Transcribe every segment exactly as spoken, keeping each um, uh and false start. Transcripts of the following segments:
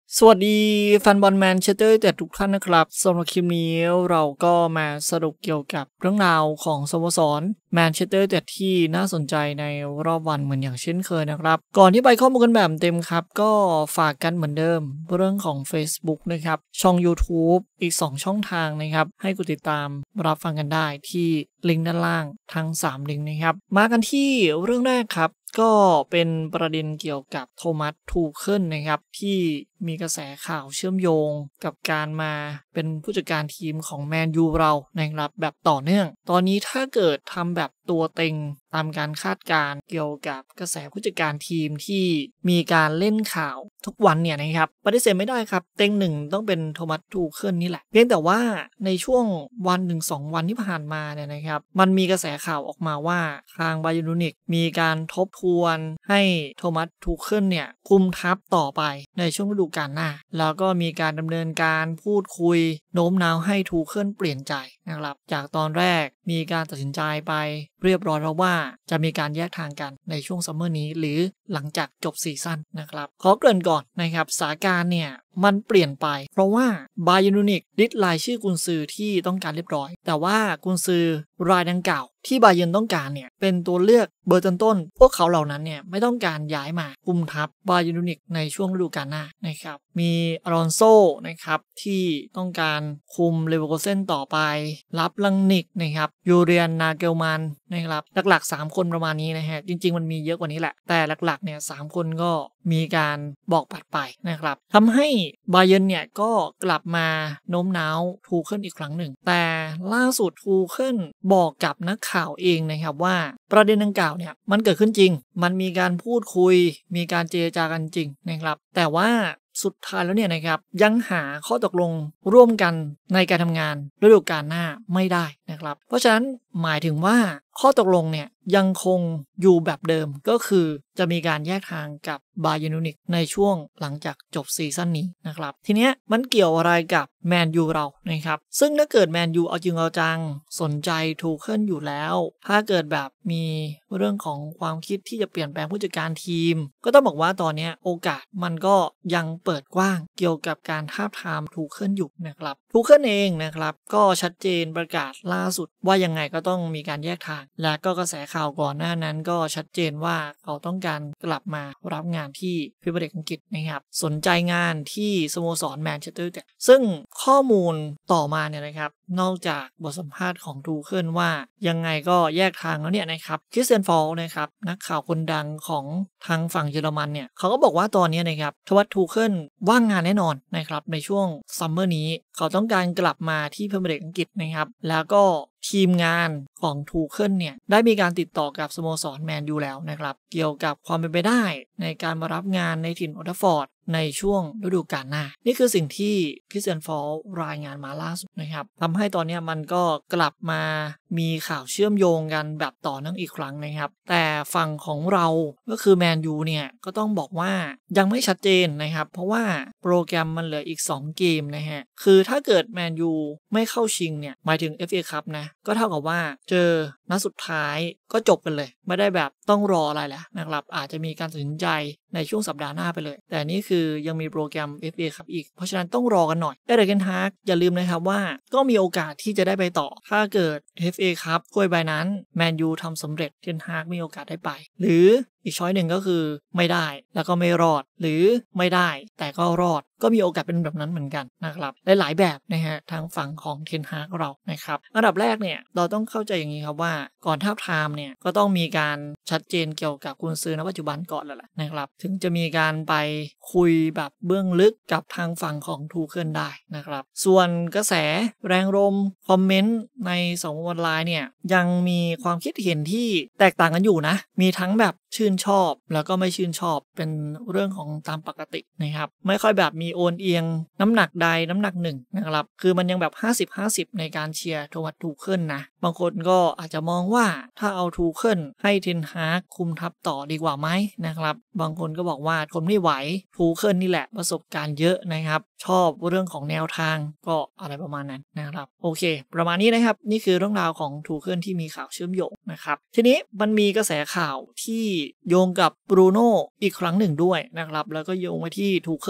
สวัสดีแฟนบอลแมนเชสเตอร์ยูไนเต็ดทุกท่านนะครับสำหรับคลิปนี้เราก็มาสรุปเกี่ยวกับเรื่องราวของสโมสรแมนเชสเตอร์ยูไนเต็ดที่น่าสนใจในรอบวันเหมือนอย่างเช่นเคยนะครับก่อนที่ไปข้อมูลกันแบบเต็มครับก็ฝากกันเหมือนเดิมเรื่องของ Facebook นะครับช่อง YouTube อีกสองช่องทางนะครับให้กดติดตามรับฟังกันได้ที่ลิงก์ด้านล่างทั้งสามลิงก์นะครับมากันที่เรื่องแรกครับก็เป็นประเด็นเกี่ยวกับโทมัสทูเคิลนะครับที่มีกระแสข่าวเชื่อมโยงกับการมาเป็นผู้จัดการทีมของแมนยูเรานะครับแบบต่อเนื่องตอนนี้ถ้าเกิดทำแบบตัวเต็งตามการคาดการณ์เกี่ยวกับกระแสผู้จัดการทีมที่มีการเล่นข่าวทุกวันเนี่ยนะครับปฏิเสธไม่ได้ครับเต็งหนึ่งต้องเป็นโทมัสทูเคิลนี่แหละเพียงแต่ว่าในช่วงวันหนึ่งสองวันที่ผ่านมาเนี่ยนะครับมันมีกระแสข่าวออกมาว่าทางบาเยิร์นมิวนิกมีการทบทวนให้โทมัสทูเคิลเนี่ยคุมทัพต่อไปในช่วงฤดูกาลหน้าแล้วก็มีการดำเนินการพูดคุยโน้มน้าวให้ทูเคิลเปลี่ยนใจนะครับจากตอนแรกมีการตัดสินใจไปเรียบร้อยแล้วว่าจะมีการแยกทางกันในช่วงซัมเมอร์นี้หรือหลังจากจบซีซั่นนะครับขอเกริ่นก่อนนะครับสถานการณ์เนี่ยมันเปลี่ยนไปเพราะว่าบาเยิร์นมิวนิกลิสต์รายชื่อกุนซือที่ต้องการเรียบร้อยแต่ว่ากุนซือรายดังกล่าวที่บาเยิร์นต้องการเนี่ยเป็นตัวเลือกเบอร์ต้นๆพวกเขาเหล่านั้นเนี่ยไม่ต้องการย้ายมาคุมทัพบาเยิร์นมิวนิกในช่วงฤดูกาลหน้านะครับมีอารอนโซนะครับที่ต้องการคุมเลเวอร์คูเซ่นต่อไปรับลังนิกนะครับยูเรียนนาเกลมันนะครับหลักๆสามคนประมาณนี้นะฮะจริงๆมันมีเยอะกว่านี้แหละแต่หลักๆเนี่ยสามคนก็มีการบอกปัดไปนะครับทำให้บาเยิร์นเนี่ยก็กลับมาโน้มน้าวทูเคิลอีกครั้งหนึ่งแต่ล่าสุดทูเคิลบอกกับนักข่าวเองนะครับว่าประเด็นดังกล่าวเนี่ยมันเกิดขึ้นจริงมันมีการพูดคุยมีการเจรจากันจริงนะครับแต่ว่าสุดท้ายแล้วเนี่ยนะครับยังหาข้อตกลงร่วมกันในการทำงานฤดูกาลหน้าไม่ได้นะครับเพราะฉะนั้นหมายถึงว่าข้อตกลงเนี่ยยังคงอยู่แบบเดิมก็คือจะมีการแยกทางกับบาเยิร์นมิวนิกในช่วงหลังจากจบซีซั่นนี้นะครับทีเนี้ยมันเกี่ยวอะไรกับแมนยูเรานะครับซึ่งถ้าเกิดแมนยูเอาจริงเอาจังสนใจทูเคิลอยู่แล้วถ้าเกิดแบบมีเรื่องของความคิดที่จะเปลี่ยนแปลงผู้จัดการทีมก็ต้องบอกว่าตอนนี้โอกาสมันก็ยังเปิดกว้างเกี่ยวกับการทาบทามทูเคิลอยู่นะครับทูเคิลเองนะครับก็ชัดเจนประกาศล่าสุดว่ายังไงก็ต้องมีการแยกทางและก็กระแสข่าวก่อนหน้านั้นก็ชัดเจนว่าเขาต้องการกลับมารับงานที่พรีเมียร์ลีกอังกฤษนะครับสนใจงานที่สโมสรแมนเชสเตอร์ยูไนเต็ดซึ่งข้อมูลต่อมาเนี่ยนะครับนอกจากบทสัมภาษณ์ของทูเคิลว่ายังไงก็แยกทางแล้วเนี่ยนะครับคริสเตียนฟอลนะครับนักข่าวคนดังของทางฝั่งเยอรมันเนี่ยเขาก็บอกว่าตอนนี้นะครับโทมัสทูเคิลว่างงานแน่นอนนะครับในช่วงซัมเมอร์นี้เขาต้องการกลับมาที่พรีเมียร์ลีกอังกฤษนะครับแล้วก็ทีมงานของทูเคิลเนี่ยได้มีการติดต่อกับสโมสรแมนยูแล้วนะครับเกี่ยวกับความเป็นไปได้ในการมารับงานในถิ่นโอลด์แทราฟฟอร์ดในช่วงฤดูกาลหน้านี่คือสิ่งที่คริสเตียนฟอลรายงานมาล่าสุดนะครับทำให้ตอนนี้มันก็กลับมามีข่าวเชื่อมโยงกันแบบต่อเนื่องอีกครั้งนะครับแต่ฝั่งของเราก็คือแมนยูเนี่ยก็ต้องบอกว่ายังไม่ชัดเจนนะครับเพราะว่าโปรแกรมมันเหลืออีกสองเกมนะฮะคือถ้าเกิดแมนยูไม่เข้าชิงเนี่ยหมายถึง เอฟ เอ Cup นะก็เท่ากับว่าเจอนัดสุดท้ายก็จบกันเลยไม่ได้แบบต้องรออะไรแล้วนะครับอาจจะมีการตัดสินใจในช่วงสัปดาห์หน้าไปเลยแต่นี่คือยังมีโปรแกรม เอฟ เอ Cup อีกเพราะฉะนั้นต้องรอกันหน่อยเอริก เทนฮากอย่าลืมนะครับว่าก็มีโอกาสที่จะได้ไปต่อถ้าเกิด เอฟ เอ Cup ถ้วยใบนั้นแมนยูทำสำเร็จเทนฮากมีโอกาสได้ไปหรืออีกช้อยหนึ่งก็คือไม่ได้แล้วก็ไม่รอดหรือไม่ได้แต่ก็รอดก็มีโอกาสเป็นแบบนั้นเหมือนกันนะครับหลายๆแบบนะฮะทางฝั่งของเทนฮากเรานะครับอันดับแรกเนี่ยเราต้องเข้าใจอย่างนี้ครับว่าก่อนทาบทามเนี่ยก็ต้องมีการชัดเจนเกี่ยวกับกุนซือณปัจจุบันก่อนแล้วแหละนะครับถึงจะมีการไปคุยแบบเบื้องลึกกับทางฝั่งของทูเคิลได้นะครับส่วนกระแสแรงลมคอมเมนต์ในสังคมออนไลน์เนี่ยยังมีความคิดเห็นที่แตกต่างกันอยู่นะมีทั้งแบบชื่นชอบแล้วก็ไม่ชื่นชอบเป็นเรื่องของตามปกตินะครับไม่ค่อยแบบมีโอนเอียงน้ำหนักใดน้ำหนักหนึ่งนะครับคือมันยังแบบ ห้าสิบ ห้าสิบ ในการเชียร์โทมัสทูเคิลนะบางคนก็อาจจะมองว่าถ้าเอาทูเคิลให้เทนฮากคุมทัพต่อดีกว่าไหมนะครับบางคนก็บอกว่าทนไม่ไหวทูเคิลนี่แหละประสบการณ์เยอะนะครับชอบเรื่องของแนวทางก็อะไรประมาณนั้นนะครับโอเคประมาณนี้นะครับนี่คือเรื่องราวของทูเคิลที่มีข่าวเชื่อมโยงนะครับทีนี้มันมีกระแสข่าวที่โยงกับบรูโน่อีกครั้งหนึ่งด้วยนะครับแล้วก็โยงไปที่ทูเคิลนั่นแหละ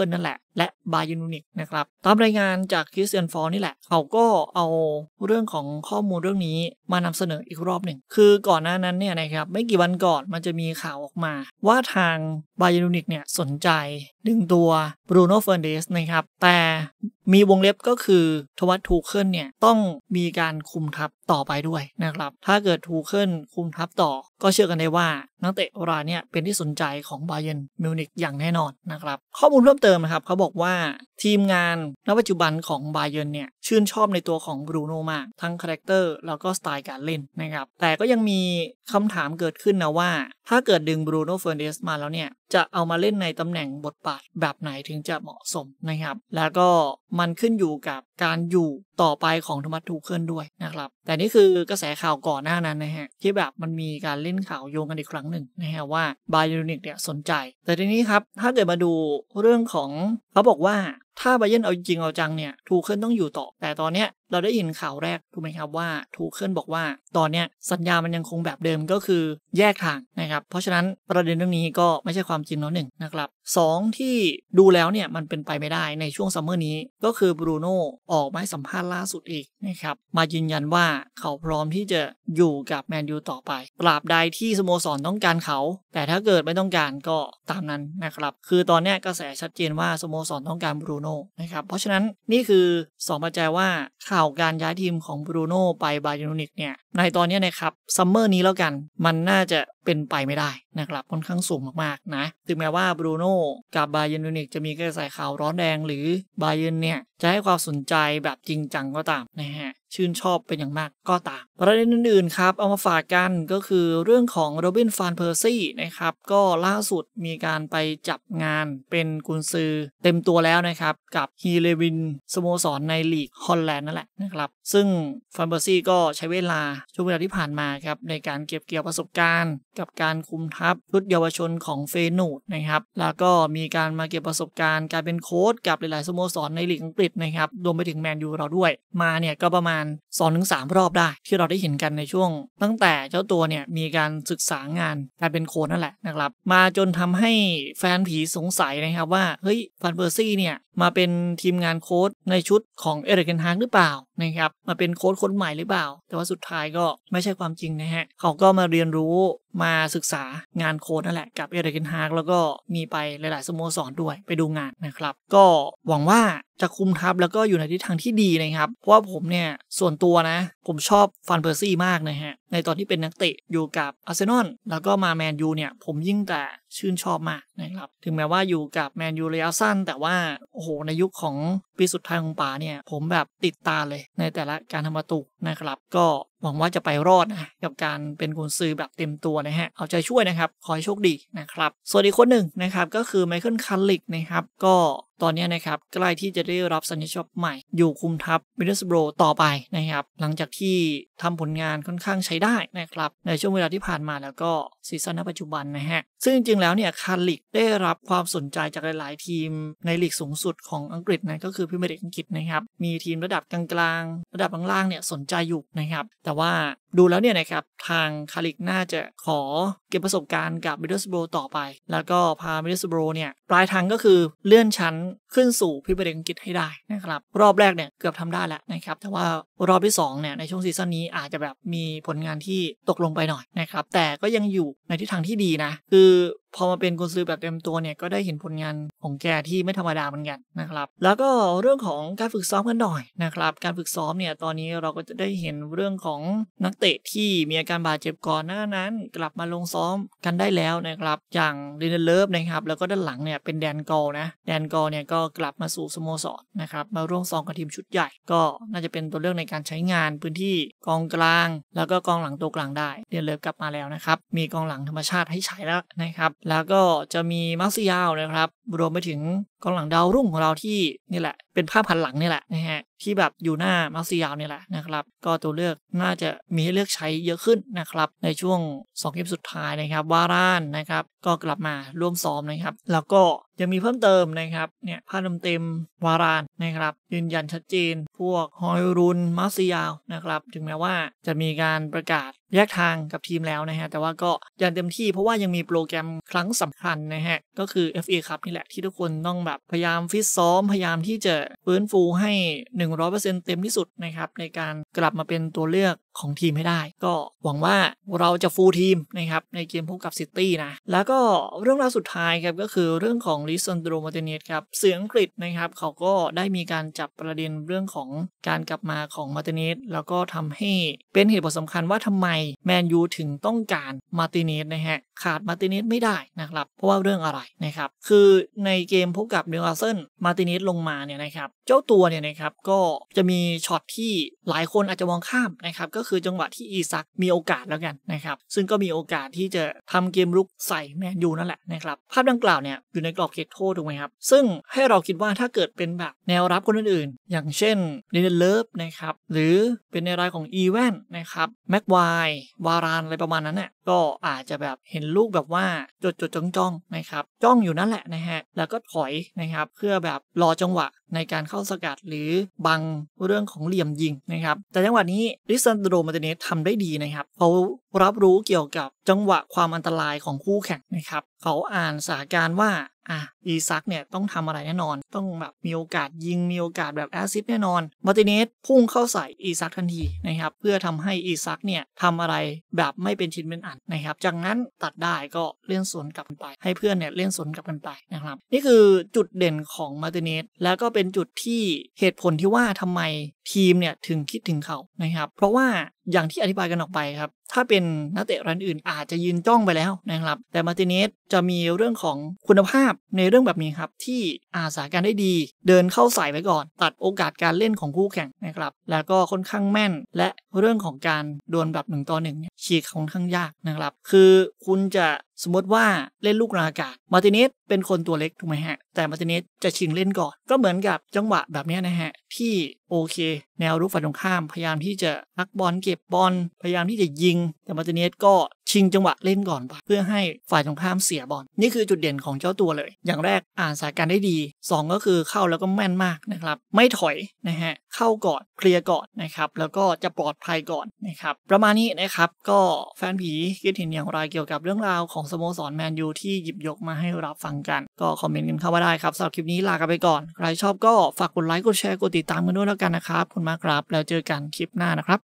และบาเยิร์นมิวนิกนะครับตามรายงานจากคริสเตียนฟอร์นี่แหละเขาก็เอาเรื่องของข้อมูลเรื่องนี้มานำเสนออีกรอบหนึ่งคือก่อนหน้านั้นเนี่ยนะครับไม่กี่วันก่อนมันจะมีข่าวออกมาว่าทางบาเยิร์นมิวนิกเนี่ยสนใจดึงตัวบรูโน่เฟอร์นันเดสนะครับแต่มีวงเล็บก็คือโทมัสทูเคิลเนี่ยต้องมีการคุมทัพต่อไปด้วยนะครับถ้าเกิดทูเคิลคุมทัพต่อก็เชื่อกันได้ว่านักเตะรายเนี่ยเป็นที่สนใจของบาเยิร์นมิวนิกอย่างแน่นอนนะครับข้อมูลเพิ่มเติมนะครับเขาบอกว่าทีมงานณปัจจุบันของบาเยิร์นเนี่ยชื่นชอบในตัวของบรูโน่มากทั้งคาแรคเตอร์แล้วก็สไตล์การเล่นนะครับแต่ก็ยังมีคำถามเกิดขึ้นนะว่าถ้าเกิดดึงบรูโน่เฟอร์นันเดสมาแล้วเนี่ยจะเอามาเล่นในตำแหน่งบทบาทแบบไหนถึงจะเหมาะสมนะครับแล้วก็มันขึ้นอยู่กับการอยู่ต่อไปของโทมัสทูเคิลด้วยนะครับแต่นี่คือกระแสข่าวก่อนหน้านั้นนะฮะที่แบบมันมีการเล่นข่าวโยงกันอีกครั้งหนึ่งนะฮะว่าบาเยิร์นมิวนิกเนี่ยสนใจแต่ทีนี้ครับถ้าเกิดมาดูเรื่องของเขาบอกว่าถ้าบาเยิร์นเอาจริงเอาจังเนี่ยทูเคิลต้องอยู่ต่อแต่ตอนเนี้ยเราได้ยินข่าวแรกถูกไหมครับว่าทูเคิลบอกว่าตอนเนี้ยสัญญามันยังคงแบบเดิมก็คือแยกทางนะครับเพราะฉะนั้นประเด็นเรื่องนี้ก็ไม่ใช่ความจริงแล้วหนึ่งนะครับสองที่ดูแล้วเนี่ยมันเป็นไปไม่ได้ในช่วงซัมเมอร์นี้ก็คือบรูโน่ออกมาให้สัมภาษณ์ล่าสุดอีกนะครับมายืนยันว่าเขาพร้อมที่จะอยู่กับแมนยูต่อไปตราบใดที่สโมสรต้องการเขาแต่ถ้าเกิดไม่ต้องการก็ตามนั้นนะครับคือตอนนี้กระแสชัดเจนว่าสโมสรต้องการบรูโน่นะครับเพราะฉะนั้นนี่คือสองปัจจัยว่าข่าวการย้ายทีมของบรูโน่ไปบาเยิร์นมิวนิกเนี่ยในตอนนี้นะครับซัมเมอร์นี้แล้วกันมันน่าจะเป็นไปไม่ได้นะครับค่อนข้างสูงมากๆนะถึงแม้ว่าบรูโน่กับบาเยิร์นมิวนิกจะมีกระแสข่าวร้อนแรงหรือบาเยิร์นเนี่ยจะให้ความสนใจแบบจริงจังก็ตามนะฮะชื่นชอบเป็นอย่างมากก็ตามประเด็นอื่นๆครับเอามาฝากกันก็คือเรื่องของโรบินฟานเพอร์ซี่นะครับก็ล่าสุดมีการไปจับงานเป็นกุนซือเต็มตัวแล้วนะครับกับฮีเลวินสโมสรในลีกฮอลแลนด์นั่นแหละนะครับซึ่งฟานเพอร์ซี่ก็ใช้เวลาช่วงเวลาที่ผ่านมาครับในการเก็บเกี่ยวประสบการณ์กับการคุมทัพชุดเยาวชนของเฟย์นูดนะครับแล้วก็มีการมาเก็บประสบการณ์การเป็นโค้ชกับหลายๆสโมสรในลีกอังกฤษนะครับรวมไปถึงแมนยูเราด้วยมาเนี่ยก็ประมาณ สองถึงสาม รอบได้ที่เราได้เห็นกันในช่วงตั้งแต่เจ้าตัวเนี่ยมีการศึกษางานการเป็นโค้ชนั่นแหละนะครับมาจนทำให้แฟนผีสงสัยนะครับว่าเฮ้ยฟานเพอร์ซี่เนี่ยมาเป็นทีมงานโค้ชในชุดของเอริก เทนฮากหรือเปล่านะครับมาเป็นโค้ชคนใหม่หรือเปล่าแต่ว่าสุดท้ายก็ไม่ใช่ความจริงนะฮะเขาก็มาเรียนรู้มาศึกษางานโค้ชนั่นแหละกับเอริก เทนฮากแล้วก็มีไปหลายๆสโมสรด้วยไปดูงานนะครับก็หวังว่าจะคุมทัพแล้วก็อยู่ในทิศทางที่ดีนะครับเพราะว่าผมเนี่ยส่วนตัวนะผมชอบฟานเพอร์ซี่มากนะฮะในตอนที่เป็นนักเตะอยู่กับอาร์เซนอลแล้วก็มาแมนยูเนี่ยผมยิ่งแต่ชื่นชอบมากนะครับถึงแม้ว่าอยู่กับแมนยูระยะสั้นแต่ว่าโอ้โหในยุคของปีสุดท้ายของป๋าเนี่ยผมแบบติดตาเลยในแต่ละการทำประตูนะครับก็หวังว่าจะไปรอดนะกับการเป็นกุนซือแบบเต็มตัวนะฮะเอาใจช่วยนะครับขอให้โชคดีนะครับส่วนอีกคนหนึ่งนะครับก็คือไมเคิลคัลลิกนะครับก็ตอนนี้นะครับใกล้ที่จะได้รับสัญญาฉบับใหม่อยู่คุมทัพมิดเดิลสโบรต่อไปนะครับหลังจากที่ทำผลงานค่อนข้างใช้ได้นะครับในช่วงเวลาที่ผ่านมาแล้วก็ซีซั่นณปัจจุบันนะฮะซึ่งจริงๆแล้วเนี่ยคัลลิกได้รับความสนใจจากหลายๆทีมในลีกสูงสุดของอังกฤษนะก็คือพรีเมียร์ลีกอังกฤษนะครับมีทีมระดับกลางๆระดับล่างๆเนี่ยสนใจอยู่นะครับแต่ว่าดูแล้วเนี่ยนะครับทางคาลิกน่าจะขอเก็บประสบการณ์กับมิดเดิลสโบรต่อไปแล้วก็พามิดเดิลสโบรเนี่ยปลายทางก็คือเลื่อนชั้นขึ้นสู่พรีเมียร์ลีกอังกฤษให้ได้นะครับรอบแรกเนี่ยเกือบทำได้แล้วนะครับแต่ว่ารอบที่สองเนี่ยในช่วงซีซั่นนี้อาจจะแบบมีผลงานที่ตกลงไปหน่อยนะครับแต่ก็ยังอยู่ในทิศทางที่ดีนะคือพอมาเป็นกุนซือแบบเต็มตัวเนี่ยก็ได้เห็นผลงานของแกที่ไม่ธรรมดาเหมือนกันนะครับแล้วก็เรื่องของการฝึกซ้อมกันหน่อยนะครับการฝึกซ้อมเนี่ยตอนนี้เราก็จะได้เห็นเรื่องของนักเตะที่มีอาการบาดเจ็บก่อนหน้านั้นกลับมาลงซ้อมกันได้แล้วนะครับอย่างลินเดเลฟนะครับแล้วก็ด้านหลังเนี่ยเป็นแดนกอลนะแดนกอลเนี่ยก็กลับมาสู่สโมสรนะครับมาร่วมซ้อมกับทีมชุดใหญ่ก็น่าจะเป็นตัวเลือกในการใช้งานพื้นที่กองกลางแล้วก็กองหลังตัวกลางได้ลินเดเลฟกลับมาแล้วนะครับมีกองหลังธรรมชาติให้ใช้แล้วนะครับแล้วก็จะมีมาร์ซิยาลนะครับรวมไปถึงกองหลังดาวรุ่งของเราที่นี่แหละเป็นภาพพันหลังนี่แหละนะฮะที่แบบอยู่หน้ามาร์ซิยาลนี่แหละนะครับก็ตัวเลือกน่าจะมีให้เลือกใช้เยอะขึ้นนะครับในช่วงสองเกมสุดท้ายนะครับวารานนะครับก็กลับมาร่วมซ้อมนะครับแล้วก็ยังมีเพิ่มเติมนะครับเนี่ยภาพเต็มๆวารานนะครับยืนยันชัดเจนพวกฮอยรุนมาร์ซิยาลนะครับถึงแม้ว่าจะมีการประกาศแยกทางกับทีมแล้วนะฮะแต่ว่าก็ยังเต็มที่เพราะว่ายังมีโปรแกรมครั้งสำคัญนะฮะก็คือ เอฟ เอ Cup นี่แหละที่ทุกคนต้องแบบพยายามฟิตซ้อมพยายามที่จะฟื้นฟูให้ หนึ่งร้อยเปอร์เซ็นต์ เต็มที่สุดนะครับในการกลับมาเป็นตัวเลือกของทีมให้ได้ก็หวังว่าเราจะฟูลทีมนะครับในเกมพบกับซิตี้นะแล้วก็เรื่องราวสุดท้ายครับก็คือเรื่องของลิซันโดร มาร์ติเนสครับสื่ออังกฤษนะครับเขาก็ได้มีการจับประเด็นเรื่องของการกลับมาของมาร์ติเนสแล้วก็ทำให้เป็นเหตุผลสำคัญว่าทำไมแมนยูถึงต้องการมาร์ติเนสนะฮะขาดมาร์ติเนสไม่ได้นะครับเพราะว่าเรื่องอะไรนะครับคือในเกมพบกับนิวคาสเซิลมาร์ติเนสลงมาเนี่ยนะครับเจ้าตัวเนี่ยนะครับก็จะมีช็อตที่หลายคนอาจจะมองข้ามนะครับก็คือจังหวะที่อีซักมีโอกาสแล้วกันนะครับซึ่งก็มีโอกาสที่จะทำเกมรุกใส่แมนยูนั่นแหละนะครับภาพดังกล่าวเนี่ยอยู่ในกรอบเขตโทษถูกไหมครับซึ่งให้เราคิดว่าถ้าเกิดเป็นแบบแนวรับคนอื่นๆอย่างเช่นเดนเลิฟนะครับหรือเป็นในรายของอีแวนนะครับแม็กไวร์วารานอะไรประมาณนั้นเนี่ยก็อาจจะแบบเห็นลูกแบบว่าจดจดจ้องจ้องนะครับจ้องอยู่นั่นแหละนะฮะแล้วก็ถอยนะครับเพื่อแบบรอจังหวะในการเข้าสกัดหรือบังเรื่องของเหลี่ยมยิงนะครับแต่จังหวะนี้ลิซันโดร มาร์ติเนสทำได้ดีนะครับเขารับรู้เกี่ยวกับจังหวะความอันตรายของคู่แข่งนะครับเขาอ่านสถานการณ์ว่าอ่ะอีซักเนี่ยต้องทำอะไรแน่นอนต้องแบบมีโอกาสยิงมีโอกาสแบบแอสซิสต์แน่นอนมาร์ติเนสพุ่งเข้าใส่อีซักทันทีนะครับเพื่อทำให้อีซักเนี่ยทำอะไรแบบไม่เป็นชิ้นเป็นอันนะครับจากนั้นตัดได้ก็เล่นสวนกลับไปให้เพื่อนเนี่ยเล่นสวนกลับกันไปนะครับนี่คือจุดเด่นของมาร์ติเนสแล้วก็เป็นจุดที่เหตุผลที่ว่าทำไมทีมเนี่ยถึงคิดถึงเขานะครับเพราะว่าอย่างที่อธิบายกันออกไปครับถ้าเป็นนักเตะรายอื่นอาจจะยืนจ้องไปแล้วนะครับแต่มาร์ติเนสจะมีเรื่องของคุณภาพในเรื่องแบบนี้ครับที่อาสาการได้ดีเดินเข้าใส่ไว้ก่อนตัดโอกาสการเล่นของคู่แข่งนะครับแล้วก็ค่อนข้างแม่นและเรื่องของการดวลแบบหนึ่งต่อหนึ่งเนี่ยฉีกค่อนข้างยากนะครับคือคุณจะสมมติว่าเล่นลูกกลางอากาศมาร์ติเนสเป็นคนตัวเล็กถูกไหมฮะแต่มาร์ติเนสจะชิงเล่นก่อนก็เหมือนกับจังหวะแบบนี้นะฮะที่โอเคแนวรุกฝ่ายตรงข้ามพยายามที่จะพักบอลเก็บบอลพยายามที่จะยิงแต่มาร์ติเนสก็ชิงจังหวะเล่นก่อนไปเพื่อให้ฝ่ายตรงข้ามเสียบอลนี่คือจุดเด่นของเจ้าตัวเลยอย่างแรกอ่านสถานการณ์ได้ดีสองก็คือเข้าแล้วก็แม่นมากนะครับไม่ถอยนะฮะเข้าก่อนเคลียร์ก่อนนะครับแล้วก็จะปลอดภัยก่อนนะครับประมาณนี้นะครับก็แฟนผีคิดเห็นอย่างไรเกี่ยวกับเรื่องราวของสโมสรแมนยูที่หยิบยกมาให้รับฟังกันก็คอมเมนต์กันเข้ามาได้ครับสำหรับคลิปนี้ลากันไปก่อนใครชอบก็ฝากกดไลค์กดแชร์กดติดตามกันด้วยแล้วกันนะครับขอบคุณมากครับแล้วเจอกันคลิปหน้านะครับ